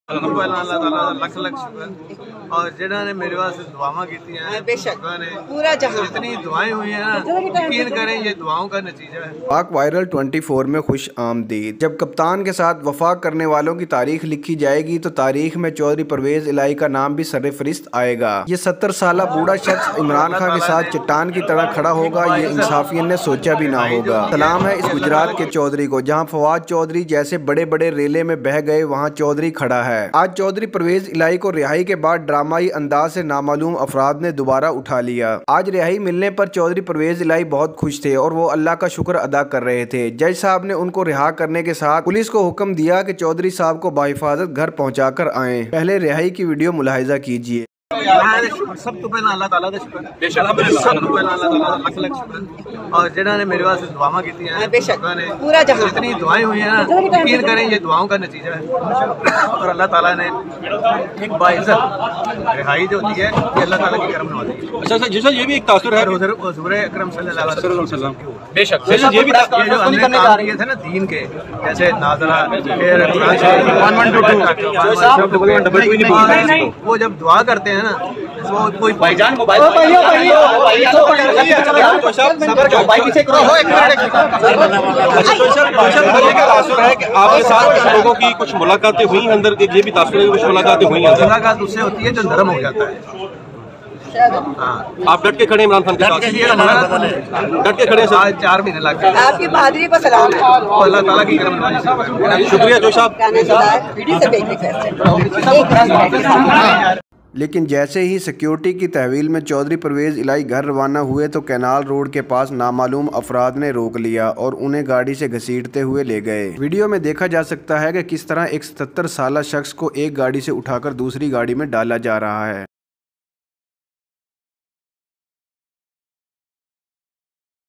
اللہ تعالیٰ لکھ لکھ شکر اور جنہوں نے میرے واسطے دعاواں کی ہیں بے شک پورا جہاں اتنی دعائیں ہوئی ہیں یقین کریں یہ دعاؤں کا نتیجہ ہے۔ پاک وائرل 24 میں خوش آمدید۔ جب کپتان کے ساتھ وفا کرنے والوں کی تاریخ لکھی جائے گی تو تاریخ میں چودھری پرویز الہی کا نام بھی سر فہرست آئے گا۔ یہ 70 سالہ بوڑھا شخص عمران خان کے ساتھ چٹان کی طرح کھڑا ہوگا، یہ انصافیوں نے سوچا بھی نہ ہوگا۔ سلام ہے اس گجرات کے چودھری کو جہاں فواد چودھری جیسے بڑے بڑے ریلے میں بہہ گئے وہاں چودھری کھڑا ہے۔ آج چودھری پرویز الہی کو رہائی کے بعد ڈرامائی انداز سے نامعلوم افراد نے دوبارہ اٹھا لیا۔ آج رہائی ملنے پر چودھری پرویز الہی بہت خوش تھے اور وہ اللہ کا شکر ادا کر رہے تھے۔ جج صاحب نے ان کو رہا کرنے کے ساتھ پولیس کو حکم دیا کہ چودھری صاحب کو بحفاظت گھر پہنچا کر آئیں۔ پہلے رہائی کی ویڈیو ملاحظہ کیجیے۔ سب تو پہلا اللہ تعالیٰ کا شکر سب تو پہلا اللہ تعالیٰ لکھ لکھ شکر اور جنہوں نے میرے واسطے دعاواں کی ہیں بے شک پورا جہاں اتنی دعائیں ہوئی ہیں یقین کریں یہ دعاؤں کا نتیجہ ہے اور اللہ تعالیٰ نے ایک باعزت رہائی جو ہوتی ہے یہ اللہ تعالیٰ کی کرم نوازی ہے۔ اچھا جی سر، یہ بھی ایک تاثر ہے حضور اکرم صلی اللہ علیہ وسلم بے شک یہ بھی جو ہم نے کام کیے تھے نا دین کے جیسے ناظرہ وہ جب دعا کرتے ہیں نا وہ کوئی بھائی جان آپ کے ساتھ لوگوں کی کچھ ملاقاتیں ہوئی ہیں اندر، یہ بھی تاثر ہے کچھ ملاقاتیں ہوئی ہیں؟ ملاقات اس سے ہوتی ہے جو نرم ہو جاتا ہے۔ آپ ڈٹ کے کھڑے عمران خان کے ساتھ، ڈٹ کے کھڑے آج 4 مہینے لگ گئے۔ آپ کی بہادری کو سلام ہے، اللہ تعالیٰ کی کرم نوازی سے شکریہ جو صاحب۔ لیکن جیسے ہی سیکیورٹی کی تحویل میں چودھری پرویز الہی گھر روانہ ہوئے تو کینال روڈ کے پاس نامعلوم افراد نے روک لیا اور انہیں گاڑی سے گھسیٹتے ہوئے لے گئے۔ ویڈیو میں دیکھا جا سکتا ہے کہ کس طرح ایک 77 سالہ شخص کو ایک گاڑی سے اٹھا کر دوسری گاڑی میں ڈالا جا رہا ہے۔